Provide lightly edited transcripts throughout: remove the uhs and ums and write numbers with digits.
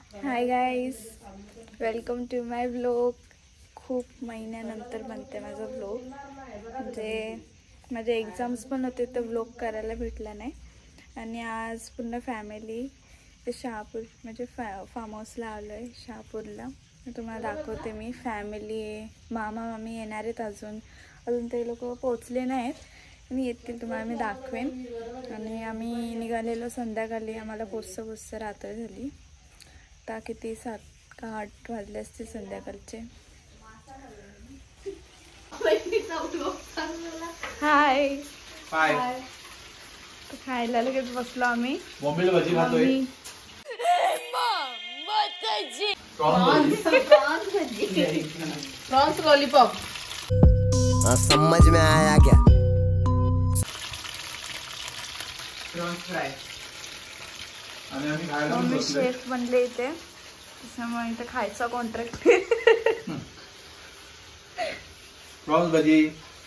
High guys, welcome to my vlog. खूप महिन्यानंतर बनते माझा व्लॉग. म्हणजे माझे एक्झाम्स पण होते तर व्लॉग करायला भेटला नाही. आणि आज पूर्ण फॅमिली शहापूर म्हणजे फार्म हाऊसला आलो आहे शहापूरला. तुम्हाला दाखवते मी. फॅमिली आहे, मामा मामी येणार आहेत. अजून ते लोक पोचले नाहीत. मी येतील तुम्हाला मी दाखवेन. आणि आम्ही निघालेलो संध्याकाळी. आम्हाला पोचता रात्र झाली. आता किती 7 का 8 वाजले असते संध्याकाळचे. हाय हाय. खायला लगेच बसलो आम्ही. बोंबील भजी खातोय. Prawns lollipop. समझ में आया क्या? Prawns fry. मम्मी शेफ बनले इथे, त्याच्यामुळे इथे खायचा कॉन्ट्रॅक्ट. प्रॉन्स भजी.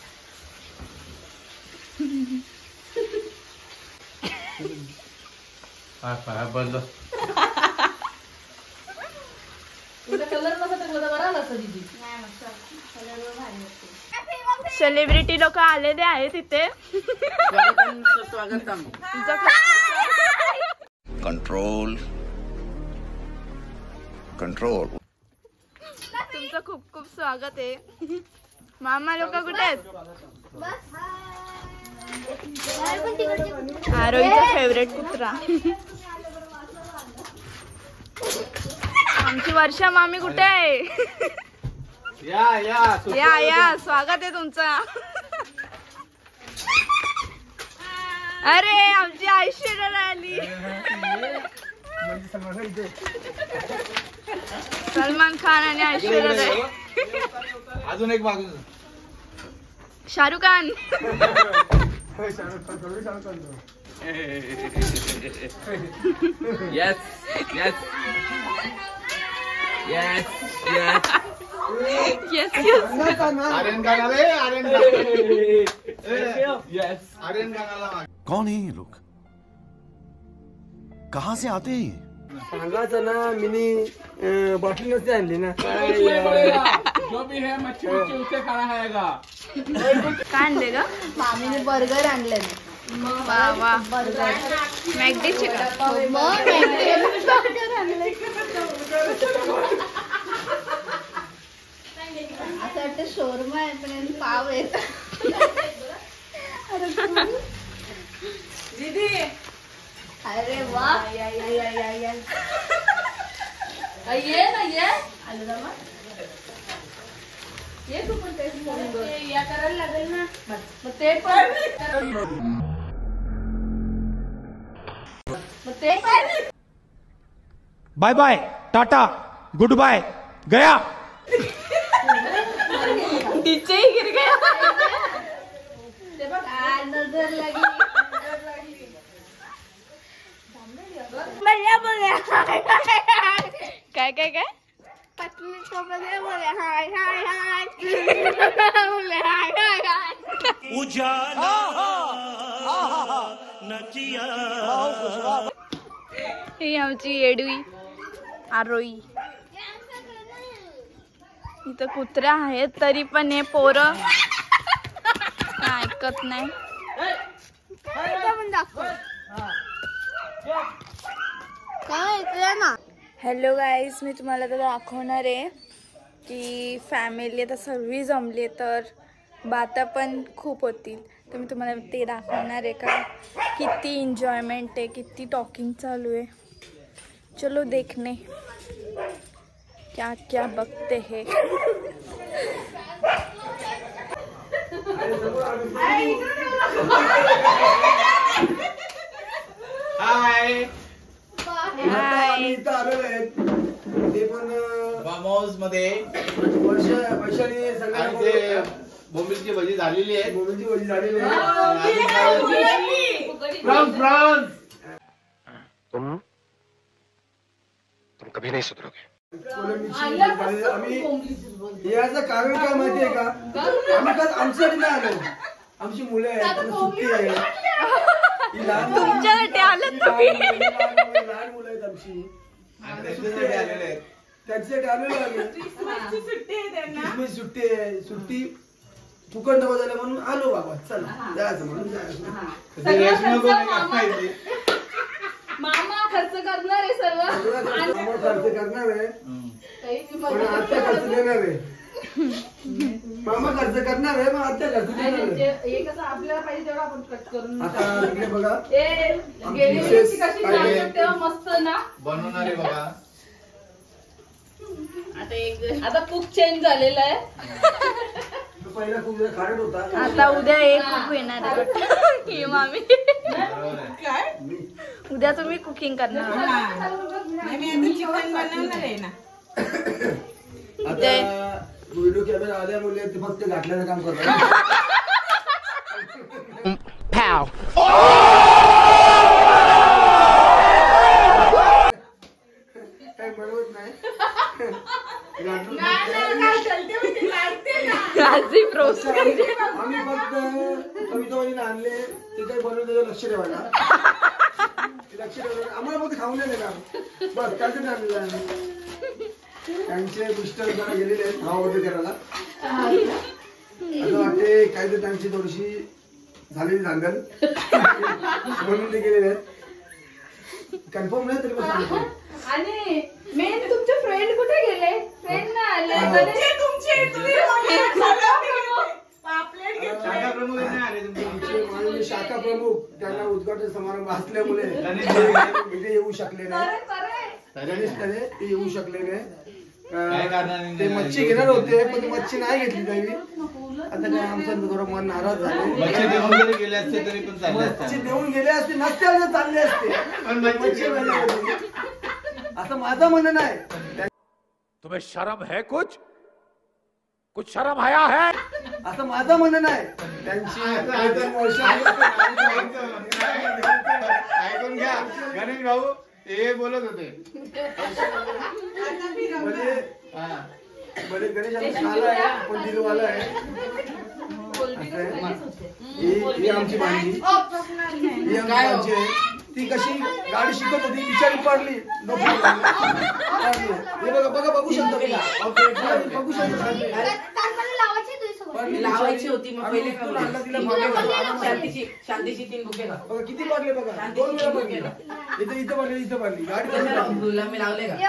बंद. तुझा कलर नसा टाकला तर बरा नसता दीदी. सेलिब्रिटी लोक आलेले आहेत इथे. स्वागतम. Control control. तुमचं खूप खूप स्वागत आहे. मामा लोक कुठे आहेत? आरोहीचा फेवरेट कुत्रा. आमची वर्षा मामी कुठे आहे? या स्वागत आहे तुमचा. अरे आमची ऐश्वर्या आली. सलमान खान आणि ऐश्वर्या. अजून एक मागून Shahrukh Khan. Yes yes yes yes. Yes yes. Aryan Khan आले. आर्यन खान. येस आर्यन खान आला. कौन है ये लोग? कहाँ से आते हैं? सांगायचं ना मिनी बॉटल नसते आणली ना. जो भी है मच्छी मच्छी उसे खाना खाएगा. काय आणले ग? मामीने बर्गर आणले. वा वा. मॅगडी चिकन. असं वाटतं शोरमा आहे पण पाव आहेत. दीदी अरे वा. ये ना ये आलं ना मग. ये तू पण टेस्ट करून या करायला लागेल ना. मग ते पण bye bye tata good bye गया. नीचे ही गिर गया. ते बघ नजर लगी. काय काय काय? पतली सोबत बोले हाय हाय हाय. बोले हाय हाय हाय. उजाला नचिया. ही आमची येडवी आरोही. इथं कुत्र्या आहेत तरी पण हे पोरं ऐकत नाही. काय ना. हॅलो गाईज, मी तुम्हाला आता दाखवणार आहे की फॅमिली आता सर्व जमली तर बाता पण खूप होतील. तर मी तुम्हाला ते दाखवणार आहे का किती एन्जॉयमेंट आहे, किती टॉकिंग चालू आहे. चलो देखने क्या क्या बघते है. हाय. ते पण फार्म हाऊस मध्ये वैशाली ते बोंबीलची भजी झालेली आहे. मोबाईलची वजी झालेली आहे. तुम कभी नहीं सुधरोगे. आम्ही याचं कारण काय माहितीये का? आम्ही काल आमच्यासाठी नाही आलो. आमची मुलं आहेत, सुट्टी आहे. तुमच्यासाठी आलं तुम्ही. लहान मुलं आहेत आमची. त्यांच्यासाठी आलेले आहेत. त्यांच्यासाठी आलेलो आम्ही. क्रिसमसची सुट्टी आहे त्यांना. क्रिसमस सुट्टी आहे. सुट्टी फुकट नको झालं म्हणून आलो बाबा. चला जायचं म्हणून जायचं. ते रेशमा कोणी कापायची? मामा खर्च करणार आहे सर्व. मामा खर्च करणार आहे पण आत्या खर्च देणार आहे. मामा खर्च करणार आहे पण आत्या खर्च देणार आहे. हे कसं आपल्याला पाहिजे तेवढं आपण कट करून आता इकडे बघा गेली वर्षी कशी लागत तेव्हा मस्त ना. बनवणारे बघा. आता कुक चेंज झालेला आहे. पहिला खूप खारट होता. आता उद्या एक कुक येणार आहे ही मामी. बरोबर आहे. काय? उद्या तुम्ही कुकिंग करणार आहात. नाही, मी आता चिकन बनवणार आहे ना. आता व्हिडिओ कॅमेरा आल्यामुळे ते फक्त घातल्याचं काम करतात. काही बनवत नाही. राजी प्रोस आम्ही फक्त कवितावालीला आणले ते काही बनवून त्याचं लक्ष ठेवायला. लक्ष ठेवायला आम्हाला फक्त खाऊन नाही देणार बस. त्यासाठी आणलेलं आम्ही. त्यांचे मिस्टर जरा गेलेले आहेत भावामध्ये करायला. असं वाटते काहीतरी त्यांची थोडीशी झालेली धांदल म्हणून ते गेलेले आहेत. कन्फर्म नाही तरी पण सांगतो. आणि मेन तुमचे फ्रेंड कुठे गेले? फ्रेंड ना आले. तुमचे तुम्ही पापलेट घेतले. शाखा प्रमुख नाही आले तुमचे. आमचे माननीय शाखा प्रमुख त्यांना उद्घाटन समारंभ असल्यामुळे इथे येऊ शकले नाही. गणेश तरे ते येऊ शकले नाही. काय कारणाने ते मच्छी घेणार होते पण ती मच्छी नाही घेतली त्यांनी. आता काय आमचं थोडं मन नाराज झालं. मच्छी देऊन जरी गेले असते तरी पण चालले मच्छी असते. देऊन गेले असते नसते तर चालले असते पण मच्छी मच्छी नाही. असं माझं म्हणणं नाही. तुम्हें शर्म है कुछ शर्म आया है? असं माझं म्हणणं नाही. त्यांची ऐकून घ्या. गणेश भाऊ हे बोलत होते. म्हणजे गणेश आमचा आला आहे पण दिलवाला आहे. ही आमची भांजी. ही आमची भांजी आहे. ती कशी गाडी शिकत होती बिचारी पडली. हे बघा बघा बघू शकता बघू शकता. लावायची होती मग पहिले शांतीची 3 बुके का बघा किती पडले बघा. 2 वेळा पडले. इथं पडले इथं पडली गाडी मी लावले का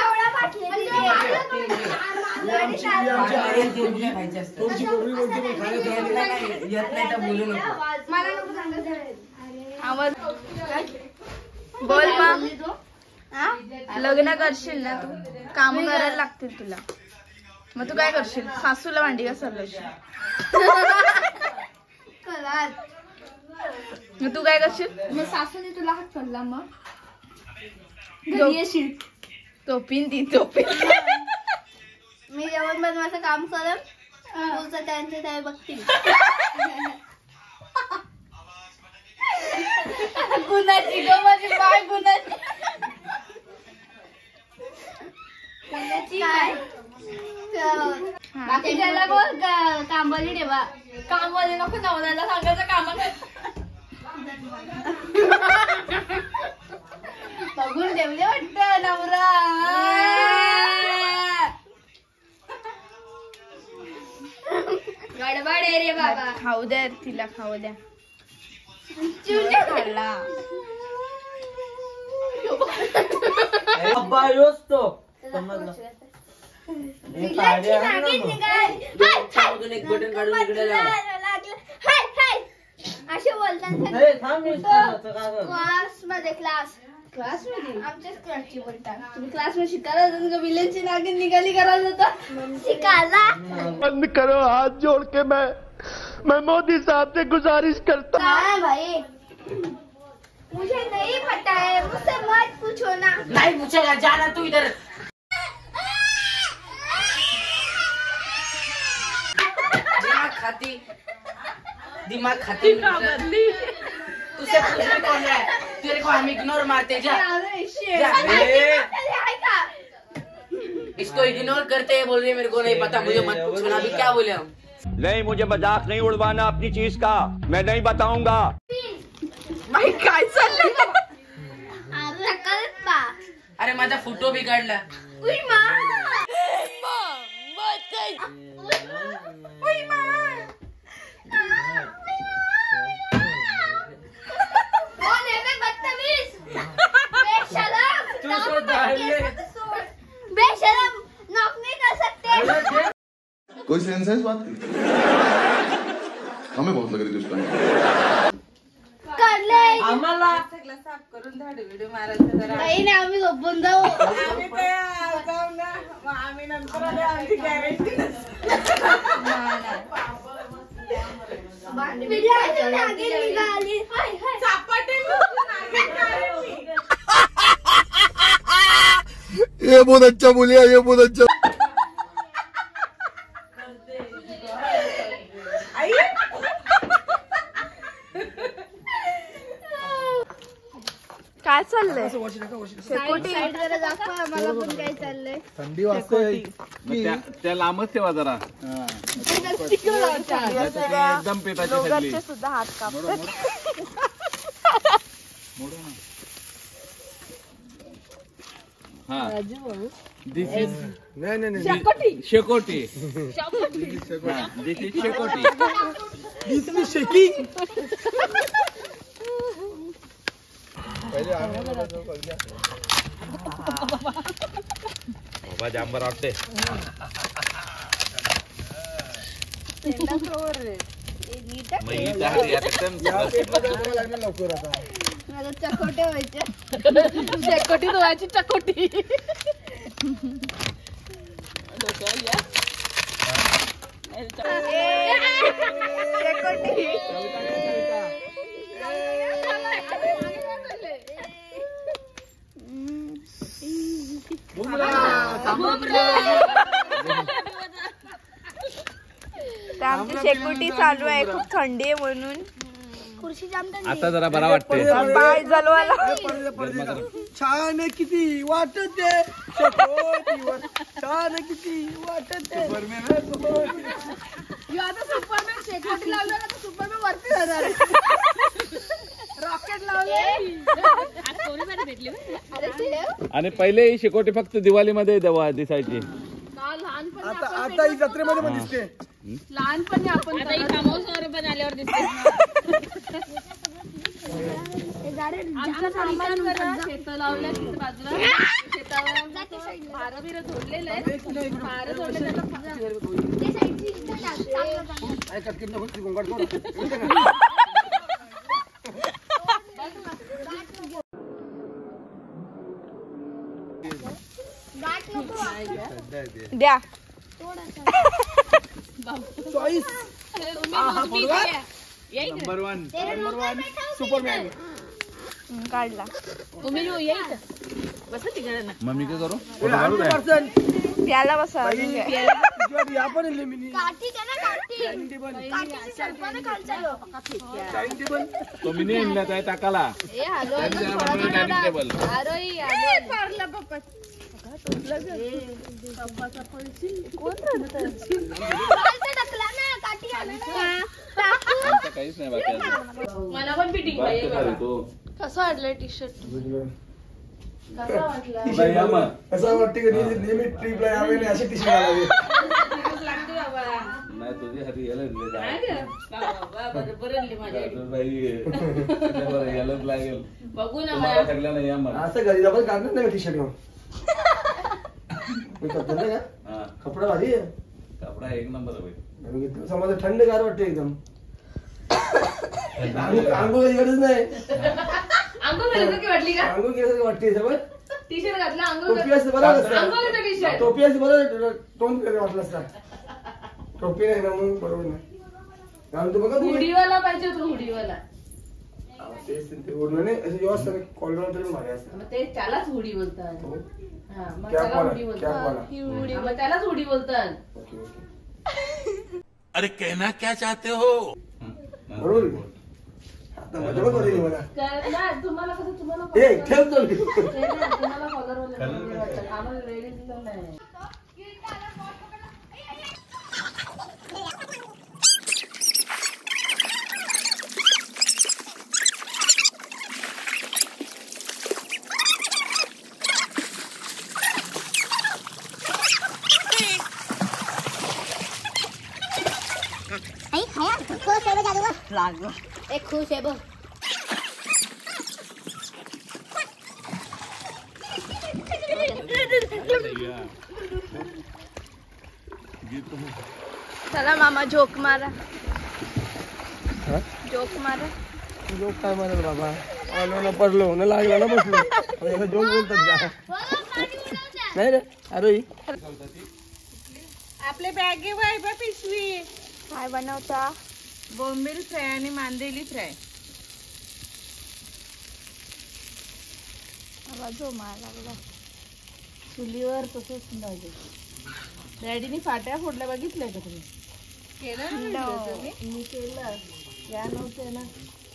थोडीशी कोबरी बोलते पण खायला येत नाही तर बोलू नको. आवाज बोल मग. लग्न करशील ना तू काम करायला लागतील तुला. मग तू काय करशील? सासूला भांडी का सरलशील? मग तू काय करशील? मग सासूने तुला हात सोडला मग येशील तोपीन ती तोपीन. मी जेवण बनवायचं काम करत तुझं त्यांचे काय बघतील. गुणाची ग माझी बाय गुणाची. काय बाकी त्याला बोल कामवाली ठेवा. कामवाली नको नवऱ्याला सांगायचं कामाला. बघून ठेवले वाटत नवरा. गडबड आहे रे बाबा. खाऊ द्या तिला खाऊ द्या. चिवटे खाल्ला अब्बा योच तो समजलं. एक बटन काढून इकडे लाव. असे बोलतात हे थांब मी क्लास मध्ये क्लासमध्ये आमच्याच क्लासची बोलतात. तुम्ही क्लास मध्ये शिकायला जातात का? विलेजची नागिन निघाली करायला जातात शिकायला. बंद करो हाथ जोड़ के मैं मोदी साहब से गुजारिश करता हूँ. हाँ भाई मुझे नहीं पता है मुझसे मत पूछो ना. नहीं पूछेगा जाना तू इधर. दिमाग खाती तुझसे पूछना कौन है? तेरे को हम इग्नोर मारते जा. इसको इग्नोर करते हैं बोल रही है मेरे को नहीं पता मुझे मत पूछना. अभी क्या बोले हम? नहीं मुझे मजाक नहीं उड़वाना अपनी चीज का. मैं नहीं बताऊंगा. काय चाललंय? अरे माझा फोटो बिघडला. उई मा कौन है बे बदतमीज बेशरम बेशरम नॉक नहीं कर सकते. कोई सेंस है इस बात की? हमें बहुत लग रही थी उस टाइम. कर ले आम्हाला साफ करून झाड व्हिडिओ मारायचं जरा. नाही ना आम्ही झोपून जाऊ. आम्ही काय जाऊ ना मग आम्ही नंतर आले आमची गॅरंटी निघाली ये बहुत अच्छा बोलिया, ये बहुत अच्छा. काय चाललंय? साईड जरा दाखवा आम्हाला पण काय चाललंय. थंडी वाजते. त्या लांबच ठेवा जरा. एकदम पेटाची थंडी. दोघांचे सुद्धा हात कापतात. हा दिस इज नाही शेकोटी. दिस इज शेकोटी. शेकी. बाबा जांबर वाटते. लवकर आता मला चकोटे व्हायचे. चकोटी धुवायची चकोटी. आमची शेकोटी चालू आहे. खूप थंडी आहे म्हणून. खुर्ची जाम थंडी. आता जरा बरा वाटते. बाय जलवाला. छान किती वाटत छान किती वाटत. आता सुपरमॅन शेकोटी लावलं ना तर सुपरमॅन वरती जाणार. रॉकेट लावले. आणि पहिले ही शेकोटी फक्त दिवाळीमध्ये दिसायची. आता ही जत्रेमध्ये पण दिसते. लहानपणी आपण कामावर पण आल्यावर दिसते. आमच्या सामानावर शेत लावल्या तिथे बाजूला. शेतावर भार बिर झोडलेलं आहे. भार झोडलेलं द्या. नंबर वन सुपरमॅन काढला. मम्मी काय करू? प्याला बसा. या पण मिनी काठी द्या ना काठी. काठीची सरपाने खालचा लो. तो मी नाही आणला त्या टाकाला. Dining table. पारला पप्पा. टाकला ना काठी काहीच नाही बाकी. मला पण फिटिंग पाहिजे. कसं वाटलं टी शर्ट? असं वाटतं की नेहमी ट्रिपला यावे नाही अशी टी शर्ट घालावी. नाही तुझी हाती यायलाच लागेल. बघू ना. सगळ्या नाही या मला. असं घरी जाऊन काढणार नाही टी शर्ट घेऊन. कपडा भारी आहे. कपडा एक नंबर आहे. समजा थंडगार वाटते एकदम. आंघोळ गरज नाही. अंघोळ केल्यासारखी वाटली का? आंघोळ केल्यासारखी वाटते सगळं. टी शर्ट घातला अंघोळ. टोपी असते बरं अंघोळ टी शर्ट. टोपी असते बरं तोंड वाटलं असता. टोपी नाही ना म्हणून बरोबर नाही. कारण तू बघा हुडीवाला पाहिजे होतो. हुडीवाला तेच ते ओढलं नाही असं व्यवस्थित कॉलर तरी भारी असतं. मग ते त्यालाच हुडी बोलतात. मग कॅप त्याला वाला, हुडी कॅप वाला. बोलतात. मग त्यालाच हुडी बोलतात. Okay okay. अरे कहना क्या चाहते हो? बरोबर आहे. आता मजा पण वाटली मला. नाही, तुम्हाला कसं तुम्हाला ए ठेवतो मी. तुम्हाला कॉलर वाटतात. आम्हाला लेडीजला नाही. लागलं. एक खुश आहे बघ. चला मामा जोक मारा. जोक मारा. जोक काय मारेल बाबा, आलो ना पडलो ना लागला ना बसलो. जोक बोलतात नाही रे. अरे आपले बॅगे वाय बा पिशवी. काय बनवता? बोंबील फ्राय आणि मांदेली फ्राय. जो मारा लागला चुलीवर तसंच डॅडीनी फाट्या फोडल्या बघितलंय का तुम्ही? केलं ना मी केलं. या नव्हते ना.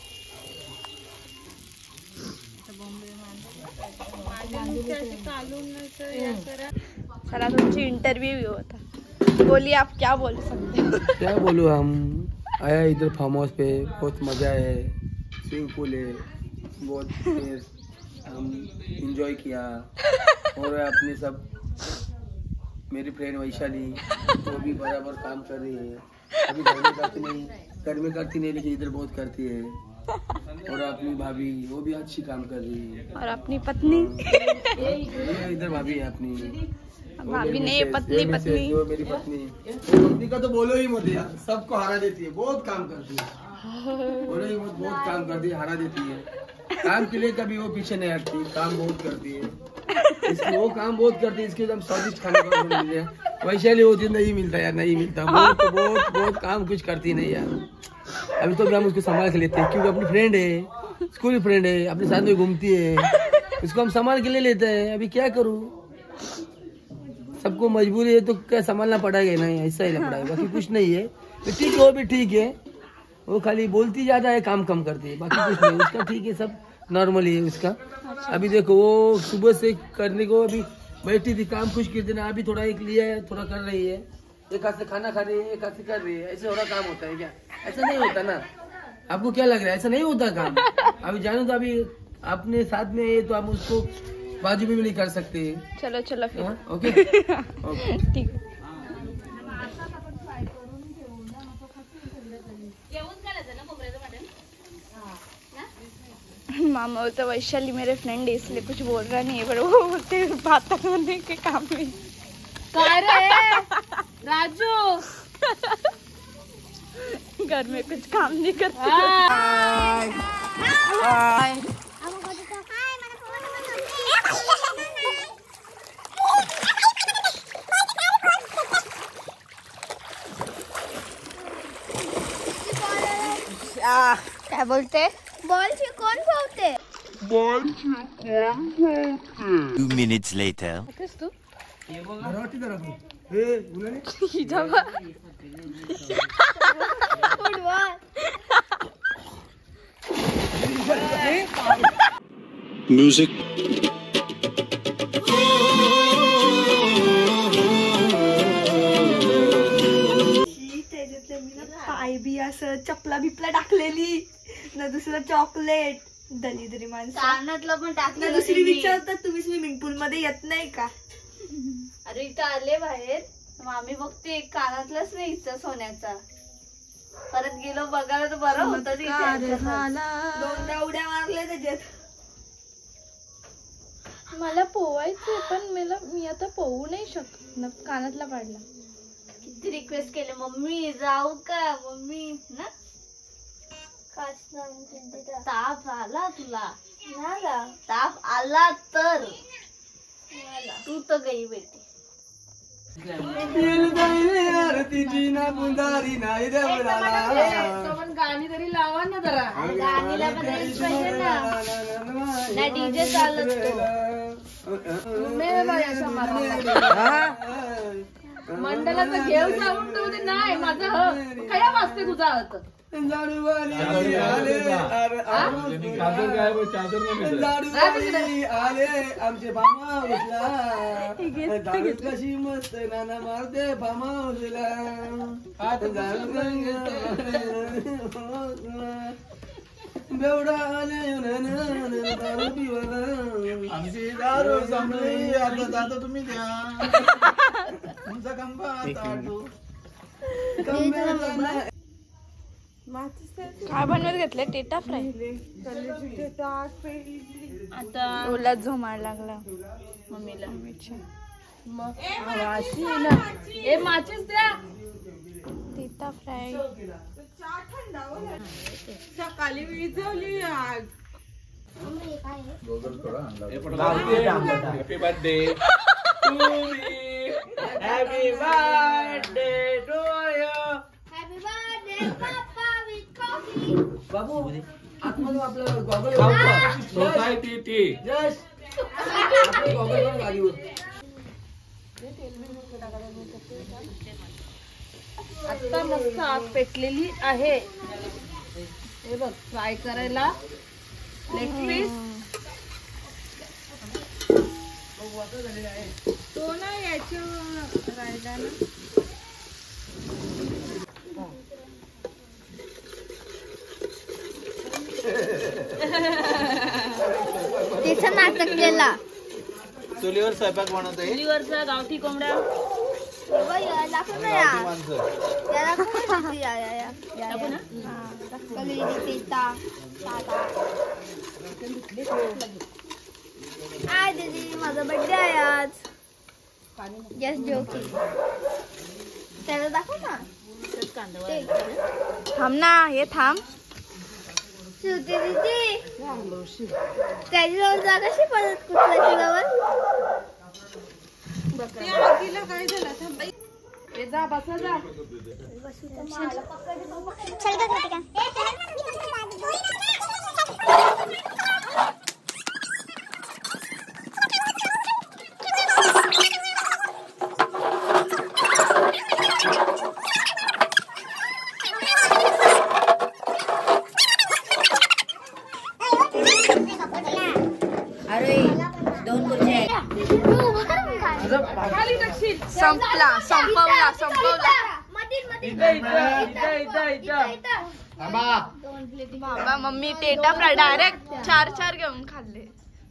चला तुमची इंटरव्यू होता. बोलिए आप क्या बोल सकते हो? क्या बोलूँ हम, आया इधर फार्म हाउस पे, बहुत मजा है. स्विमिंग पूल है, बहुत फिर हम इंजॉय किया. और अपने सब मेरी फ्रेंड वैशाली वो भी बराबर काम कर रही है. अभी घर में करती नहीं लेकिन इधर बहुत करती है. और अपनी भाभी वो भी अच्छी काम कर रही है. और अपनी पत्नी इधर भाभी है अपनी. भाभी नहीं, पत्नी पत्नी. वो मेरी पत्नी का तो बोलो ही मत यार, सबको हरा देती है. बहुत काम करती है, बोलो ही मत. बहुत काम करती है, हरा देती है. काम के लिए कभी वो पीछे नहीं हटती. काम बहुत करती है. वो काम बहुत करती है. इसके हम स्वादिष्ट खाने को मिल रहे हैं. वैशाली होती नहीं मिलता यार, नहीं मिलता. बहुत काम कुछ करती नहीं यार. अभी तो भी हम उसको संभाल के लेते हैं क्योंकि अपनी फ्रेंड है, स्कूल फ्रेंड है, अपने साथ में घूमती है. उसको हम संभाल के ले लेते हैं. अभी क्या करूँ, सबको मजबूरी है तो क्या संभालना पड़ेगा ना, ऐसा ही पड़ेगा. बाकी कुछ नहीं है. तो ठीक है, वो भी ठीक है. वो खाली बोलती ज्यादा है, काम कम करती है. बाकी कुछ नहीं उसका. ठीक है, सब नॉर्मली है उसका. अभी देखो वो सुबह से करने को अभी बैठी थी, काम कुछ कर देना. अभी थोड़ा एक लिया है, थोड़ा कर रही है. एक हाथ से खाना खा रही है, एक हाथ से कर रही है. ऐसे थोड़ा काम होता है क्या? ऐसा नहीं होता ना. आपको क्या लग रहा है? ऐसा नहीं होता काम. अभी जानो तो अभी अपने साथ में है तो आप उसको बाजू में भी नहीं कर सकते. चलो चलो फिर. ओके ठीक. मामा तो वैशाली मेरे फ्रेंड है इसलिए कुछ बोल रहा नहीं है, पर वो बोलते बात करने के काम में. काय रे राजू, घर में कुछ काम नहीं करते. काय बोलते? बॉल कौन फोड़ते? 2 minutes later. Music. पाय बी असं चपला बिपला टाकलेली ना, दुसरं चॉकलेट. दलिद्री माणसं. कानातलं पण टाकलं. दुसरी विचारतात तुम्ही स्विमिंग पूल मध्ये येत नाही का? अरे इथं आले बाहेर, मामी बघते कानातलाच नाही इथं सोन्याचा. परत गेलो बघायला तर बरं होतं. दोनदा उड्या मारल्या त्याच्यात. मला पोवायचंय पण मी आता पोवू नाही शकत. कानातला पाडला. किती रिक्वेस्ट केले, मम्मी जाऊ का मम्मी ना. ताप आला तुला ना, ताप आला तर तू तर गई बेटी. गाणी तरी लावा ना जरा. गाणीला पण रेस्ट पाहिजे ना डीजे चालत मंडळाचं घेऊ सांगून तो नाही माझं. काय वाजते तुझा अर्थ? आले आमचे फार्मा हाऊसला. कशी मस्त नाना मारते फार्मा हाऊसला. बेवडा आले दारू पिवाला. आमची दारू संपली, आता जातो तुम्ही द्या तुमचा कंपा. काय बनवत घेतलं? टेटा फ्राय. आता ओला झोमाळ लागला मम्मीला मम्मीच्या. ए माचीस द्या. टेटा फ्राय. सकाळी विजवली आज. Happy birthday to me. Happy birthday to you. Happy birthday पप्पा विथ कॉफी. बाबू आतमध्ये आपलं गॉगल सोसायटी टी. यस आपलं गॉगल पण गाडीवर. आता मस्त आग पेटलेली आहे. हे बघ फ्राय करायला लेग पीस. तो ना याच्या राहिला ना. तिचं नाटक केला. चुलीवर स्वयंपाक बनवतोय. चुलीवरचा गावठी कोंबड्या. दाखव ना यार. याला कोण टाकू ना. हाय दीदी, माझा बर्थडे आहे आज. यस जोकी. त्याला दाखव ना. थांब ना, हे थांब. श्रुती दीदी त्याच्याजवळ जा कशी परत कुठल्या तुझ्यावर. काय झालं? जा बसा जा. संपवला. बाबा मम्मी टेटा फ्राय डायरेक्ट 4 घेऊन खाल्ले.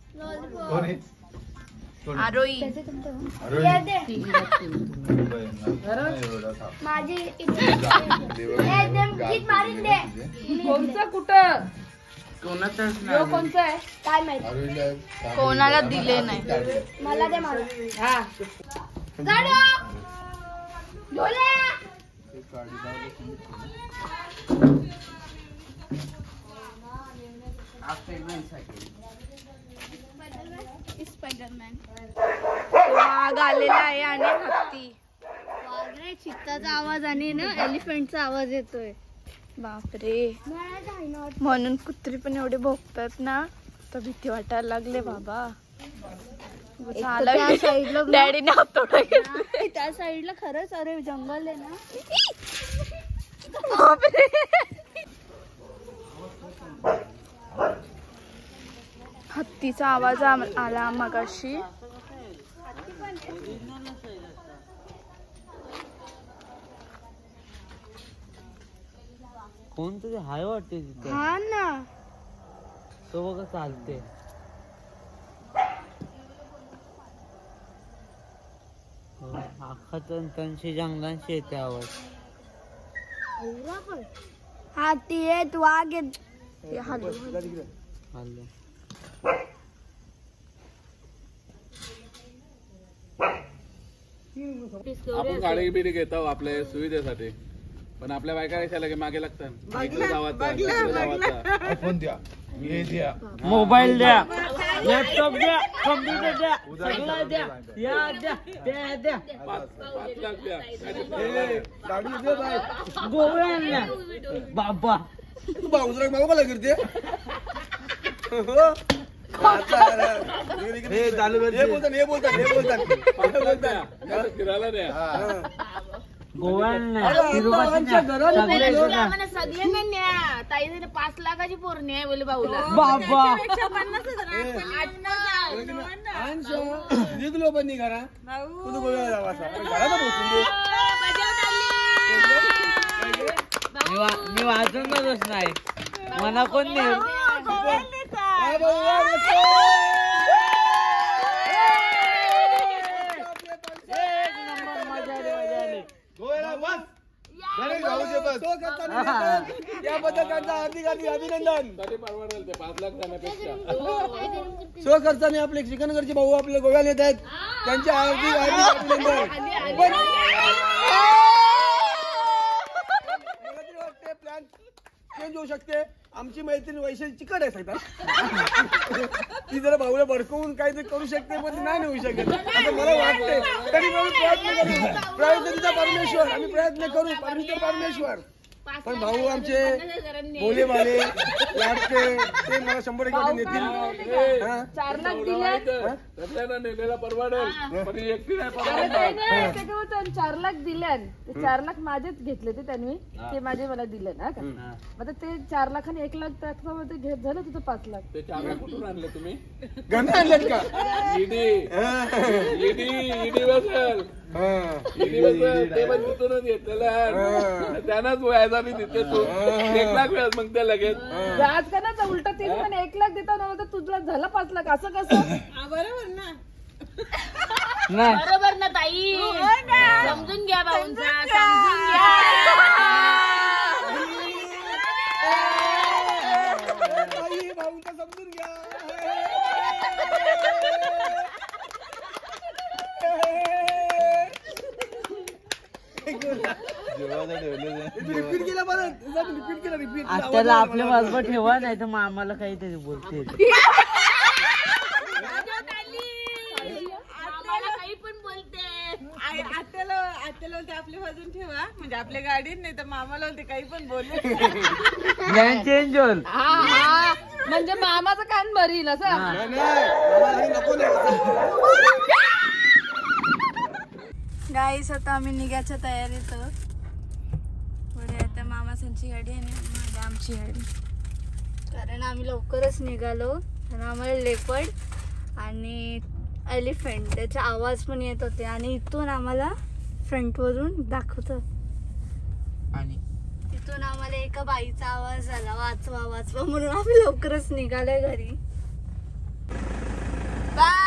आरोई कोणचं कुठं? कोणचं आहे काय माहिती. कोणाला दिले नाही. मला दे मला. हा स्पायडरमॅन. वाघ आलेला आहे आणि हत्ती. वाघ चित्ताचा आवाज आणि ना एलिफंटचा आवाज येतोय. बापरे. म्हणून कुत्री पण एवढे भोगतात ना, तर भीती वाटायला लागले बाबा. डॅडीने हातोडा घेतला. त्या साईडला खरंच अरे जंगल आहे ना. बापरे. हत्तीचा आवाज आला मगाशी. कोणतरी हाय वाटते तिथे. हा ना. तो बघा चालते. अख्खा तणतणशी जंगलांशी येते आवाज. हाती आहेत, वाघ आहेत. आपण गाडी बिडी घेतो आपल्या सुविधेसाठी, पण आपल्या बायका कशाला की मागे लागतात. इकडे जावाचा फोन द्या, हे द्या, मोबाईल द्या, लॅपटॉप द्या, कम्प्युटर द्या, सगळं द्या, या द्या, त्या द्या, 5 लाख द्या. गाडी दे बाय. गोव्या आणल्या बाबा. तू बाबूला मला करते. हे बोलतात फिरायला द्या. गोव्या सगळ्यांना न्या. ताई 5 लाखाची पोरणी आहे बोले भाऊला. बाबा 50 लोकांनी घरा तू गोव्याला जावा घरात मी वाचूनच नाही. मला कोण नाही. गोव्याला बस. याबद्दल त्यांचं हार्दिक अभिनंदन. तरी परवडेल ते 5 लाख जाण्यापेक्षा. स्वखर्चाने आपले चिकनगडचे भाऊ आपले गोव्याला येत आहेत, त्यांचे हार्दिक अभिनंदन. मला तरी वाटते प्लॅन चेंज होऊ शकते. आमची मैत्रीण वैशाली चिकट आहे साहेब. ती जरा भाऊला भडकवून काहीतरी करू शकते, पण ती नाही होऊ शकत असं मला वाटते. तरी आम्ही प्रयत्न करू. प्रयत्न परमेश्वर, आम्ही प्रयत्न करू. परमेश्वर. पण भाऊ आमचे बोलेवाले लाडके ते मला 100% नेतील. 4 लाख दिले. नेलेला परवडेल, पण एकटी नाही परवडणार. 4 लाख दिले. ते 4 लाख माझेच घेतले ते त्यांनी, ते माझे मला दिले ना का. आता ते 4 लाख आणि 1 लाख त्याच्यामध्ये घेत झालं तुझं 5 लाख. ते 4 लाख कुठून आणले तुम्ही? गंध आणलेत का? ईडी बसेल. ते पण तिथूनच घेतलेलं त्यांनाच व्याजाने देते तू 1 लाख व्याज. मग ते लगेच व्याज का ना उलट तिने म्हणे 1 लाख देता नव्हतं, तुझला झाला 5 लाख. असं कसं? बरोबर ना. बरोबर ना ताई, समजून घ्या भाऊंचा, समजून घ्या. भाऊंचा समजून घ्या. रिपीट केला परत. रिपीट केला. रिपीट त्याला आपल्या बाजूला ठेवा, नाही तर मग आम्हाला काहीतरी बोलते. काही पण बोलते. आत्याला होते आपल्या बाजून ठेवा, म्हणजे आपल्या गाडीत, नाही तर मामाला होते काही पण बोलले. चेंज होईल. हा म्हणजे मामाचं कान भरील असं. नको. गाईस आता आम्ही निघायच्या तयारीत आहोत. पुढे आता मामासांची गाडी आणि मागे आमची गाडी, कारण आम्ही लवकरच निघालो. आणि आम्हाला लेपर्ड आणि एलिफंट त्याचे आवाज पण येत होते, आणि इथून आम्हाला फ्रंटवरून दाखवत. आणि तिथून आम्हाला एका बाईचा आवाज आला, वाचवा वाचवा, म्हणून आम्ही लवकरच निघालोय घरी. बाय.